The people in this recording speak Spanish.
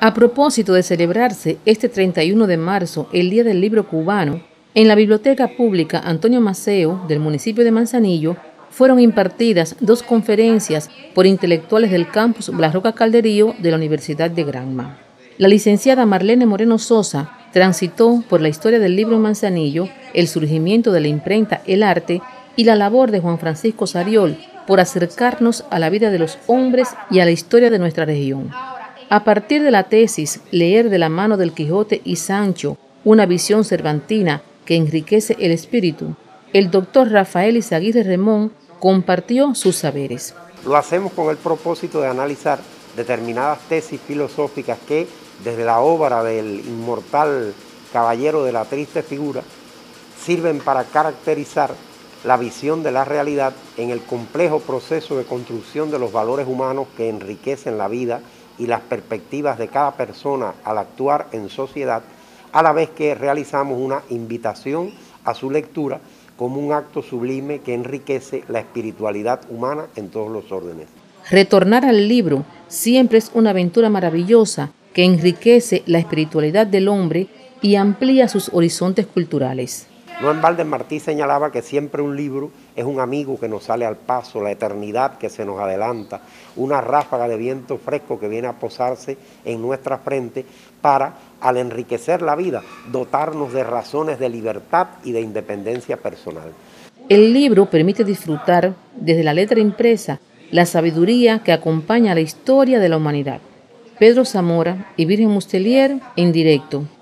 A propósito de celebrarse este 31 de marzo, el Día del Libro Cubano, en la Biblioteca Pública Antonio Maceo del municipio de Manzanillo fueron impartidas 2 conferencias por intelectuales del campus Blas Roca Calderío de la Universidad de Granma. La licenciada Marlene Moreno Sosa transitó por la historia del libro en Manzanillo, el surgimiento de la imprenta El Arte y la labor de Juan Francisco Sariol por acercarnos a la vida de los hombres y a la historia de nuestra región. A partir de la tesis Leer de la mano del Quijote y Sancho, una visión cervantina que enriquece el espíritu, el doctor Rafael Izaguirre Remón compartió sus saberes. Lo hacemos con el propósito de analizar determinadas tesis filosóficas que, desde la obra del inmortal caballero de la triste figura, sirven para caracterizar la visión de la realidad en el complejo proceso de construcción de los valores humanos que enriquecen la vida y las perspectivas de cada persona al actuar en sociedad, a la vez que realizamos una invitación a su lectura como un acto sublime que enriquece la espiritualidad humana en todos los órdenes. Retornar al libro siempre es una aventura maravillosa que enriquece la espiritualidad del hombre y amplía sus horizontes culturales. No en balde Martí señalaba que siempre un libro es un amigo que nos sale al paso, la eternidad que se nos adelanta, una ráfaga de viento fresco que viene a posarse en nuestra frente para, al enriquecer la vida, dotarnos de razones de libertad y de independencia personal. El libro permite disfrutar, desde la letra impresa, la sabiduría que acompaña la historia de la humanidad. Pedro Zamora y Virgen Mustelier en directo.